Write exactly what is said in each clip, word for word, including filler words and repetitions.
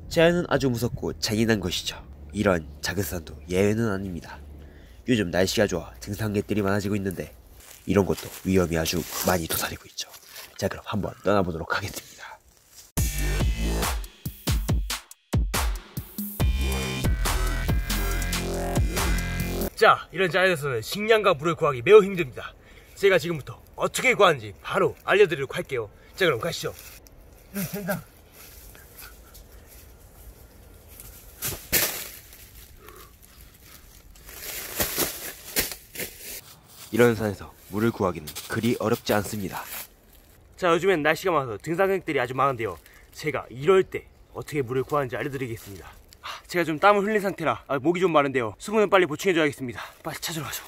자연은 아주 무섭고 잔인한 것이죠. 이런 작은 산도 예외는 아닙니다. 요즘 날씨가 좋아 등산객들이 많아지고 있는데 이런 것도 위험이 아주 많이 도사리고 있죠. 자, 그럼 한번 떠나보도록 하겠습니다. 자, 이런 자연에서는 식량과 물을 구하기 매우 힘듭니다. 제가 지금부터 어떻게 구하는지 바로 알려드리도록 할게요. 자, 그럼 가시죠. 네, 된다. 이런 산에서 물을 구하기는 그리 어렵지 않습니다. 자, 요즘엔 날씨가 많아서 등산객들이 아주 많은데요. 제가 이럴 때 어떻게 물을 구하는지 알려드리겠습니다. 제가 좀 땀을 흘린 상태라 아, 목이 좀 마른데요. 수분은 빨리 보충해줘야겠습니다. 빨리 찾으러 가죠.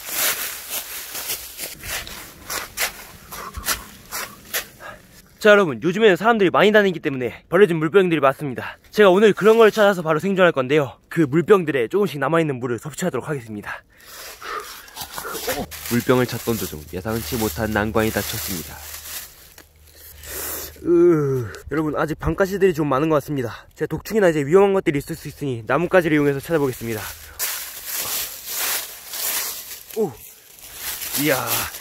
자, 여러분, 요즘에는 사람들이 많이 다니기 때문에 버려진 물병들이 많습니다. 제가 오늘 그런 걸 찾아서 바로 생존할 건데요. 그 물병들에 조금씩 남아있는 물을 섭취하도록 하겠습니다. 물병을 찾던 도중 예상치 못한 난관이 닥쳤습니다. 으... 여러분, 아직 방가시들이 좀 많은 것 같습니다. 제가 독충이나 이제 위험한 것들이 있을 수 있으니 나뭇가지를 이용해서 찾아보겠습니다. 오, 이야,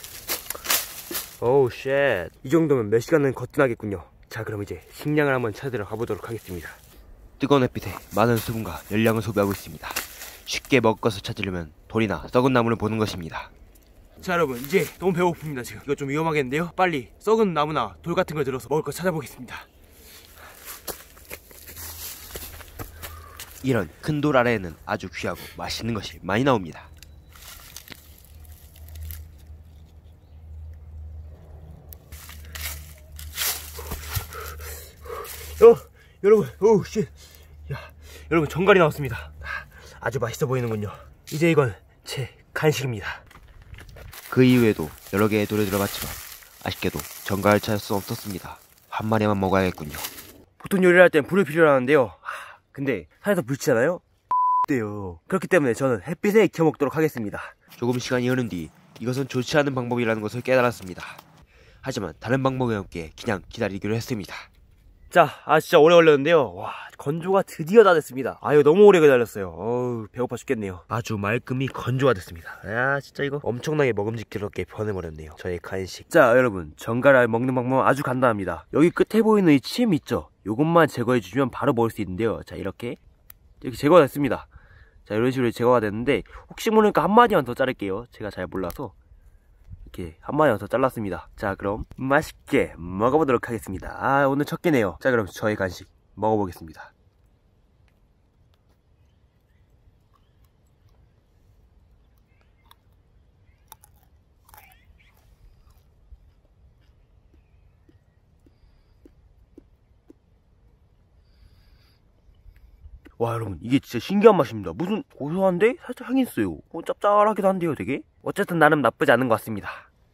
오우 쉣, 이 정도면 몇 시간은 거뜬하겠군요. 자, 그럼 이제 식량을 한번 찾으러 가보도록 하겠습니다. 뜨거운 햇빛에 많은 수분과 열량을 소비하고 있습니다. 쉽게 먹을 것을 찾으려면 돌이나 썩은 나무를 보는 것입니다. 자, 여러분, 이제 너무 배고픕니다. 지금 이거 좀 위험하겠는데요. 빨리 썩은 나무나 돌 같은 걸 들어서 먹을 거 찾아보겠습니다. 이런 큰 돌 아래에는 아주 귀하고 맛있는 것이 많이 나옵니다. 어, 여러분, 오우 쉣, 야, 여러분, 정갈이 나왔습니다. 아주 맛있어 보이는군요. 이제 이건 제 간식입니다. 그 이후에도 여러 개의 돌에 들어갔지만 아쉽게도 정갈을 찾을 수 없었습니다. 한 마리만 먹어야겠군요. 보통 요리를 할 땐 불이 필요하는데요. 하, 근데 산에서 불치잖아요? 떼요. 그렇기 때문에 저는 햇빛에 익혀 먹도록 하겠습니다. 조금 시간이 흐른 뒤 이것은 좋지 않은 방법이라는 것을 깨달았습니다. 하지만 다른 방법이 없기에 그냥 기다리기로 했습니다. 자, 아 진짜 오래 걸렸는데요. 와, 건조가 드디어 다 됐습니다. 아, 이거 너무 오래 기다렸어요. 어우, 배고파 죽겠네요. 아주 말끔히 건조가 됐습니다. 야, 진짜 이거 엄청나게 먹음직스럽게 변해버렸네요. 저의 간식. 자, 여러분, 정갈알 먹는 방법은 아주 간단합니다. 여기 끝에 보이는 이 침 있죠? 요것만 제거해주시면 바로 먹을 수 있는데요. 자, 이렇게 이렇게 제거가 됐습니다. 자, 이런 식으로 제거가 됐는데 혹시 모르니까 한 마디만 더 자를게요. 제가 잘 몰라서 이렇게 한 마디만 더 잘랐습니다. 자, 그럼 맛있게 먹어보도록 하겠습니다. 아, 오늘 첫 끼네요. 자, 그럼 저의 간식 먹어보겠습니다. 와, 여러분, 이게 진짜 신기한 맛입니다. 무슨 고소한데 살짝 향이 있어요. 어, 짭짤하기도 한데요, 되게. 어쨌든 나름 나쁘지 않은 것 같습니다.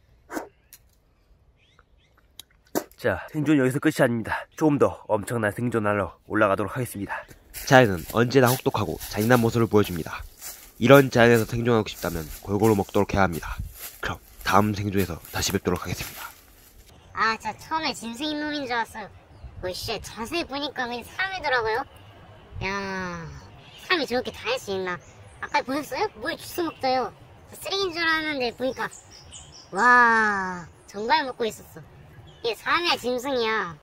자, 생존 여기서 끝이 아닙니다. 조금 더 엄청난 생존하러 올라가도록 하겠습니다. 자연은 언제나 혹독하고 잔인한 모습을 보여줍니다. 이런 자연에서 생존하고 싶다면 골고루 먹도록 해야 합니다. 그럼 다음 생존에서 다시 뵙도록 하겠습니다. 아, 저 처음에 짐승인 놈인 줄 알았어요. 오씨, 자세히 보니까 왠 사람이더라고요. 야, 사람이 저렇게 다 할 수 있나? 아까 보셨어요? 뭘 주워 먹어요. 쓰레기인 줄 알았는데 보니까 와, 정갈 먹고 있었어. 이게 사람이야 짐승이야?